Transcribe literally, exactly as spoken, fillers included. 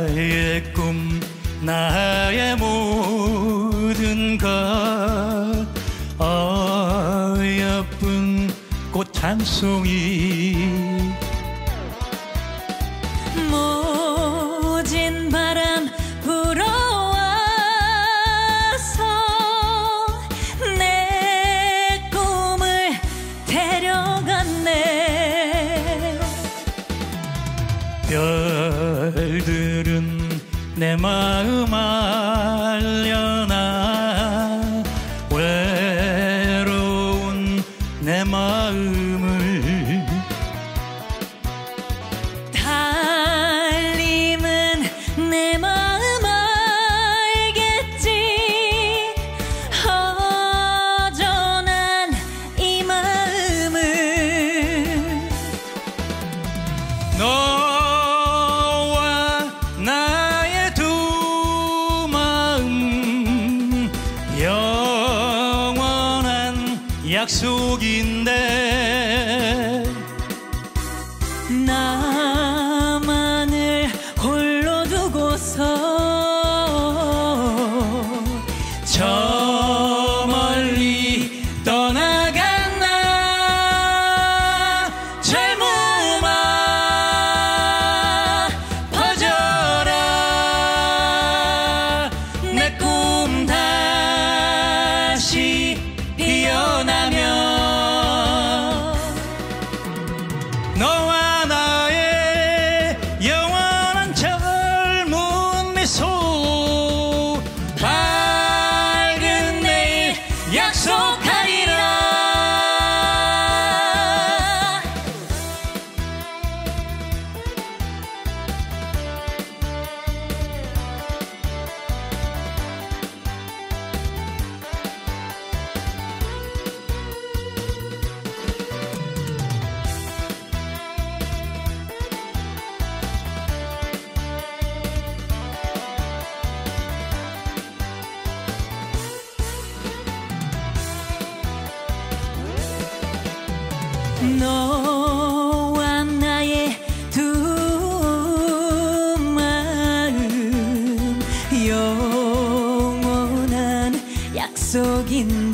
나의 꿈 나의 모든 것 어여쁜 꽃 한 송이 모진 바람 불어와서 내 꿈을 데려갔네. 별들은 내 마음 알려나 외로운 내 마음을 달님은 내 마음 알겠지. 허전한 이 마음을 너와 나의 두 마음 영원한 약속인데 나만을 홀로 두고서 저 멀리 떠나간 나 젊음아 퍼져라. 내 꿈 다시 피어나면 너와 나의 영원한 젊은 미소 밝은 내일 약속하리라. 너와 나의 두 마음 영원한 약속인